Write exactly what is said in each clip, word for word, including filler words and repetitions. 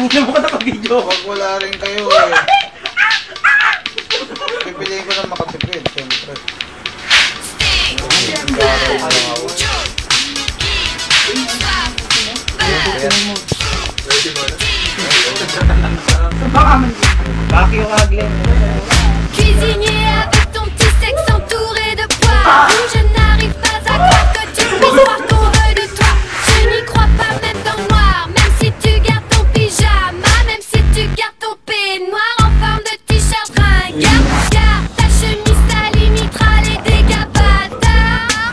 Hindi mo ka nakabidyo. Pag wala rin kayo eh. Pipiliin ko na makatipid, siyempre. Cuisinier avec ton petit sexe entouré de poils. Je n'arrive pas à croire que tu puisses voir qu'on veut de toi. Je n'y crois pas même dans le noir. Même si tu gardes ton pyjama, même si tu gardes ton peignoir en forme de t-shirt ringard. Garde ta chemise, ça limitera les dégâts bâtards.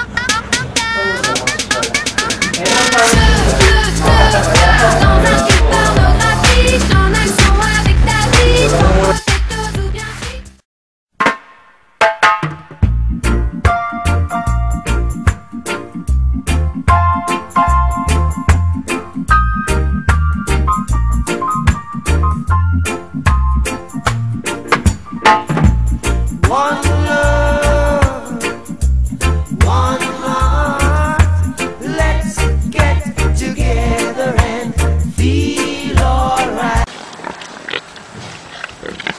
Je veux te faire dans un film pornographique, en action avec ta vie, sans protectos ou bien fixe. One love, one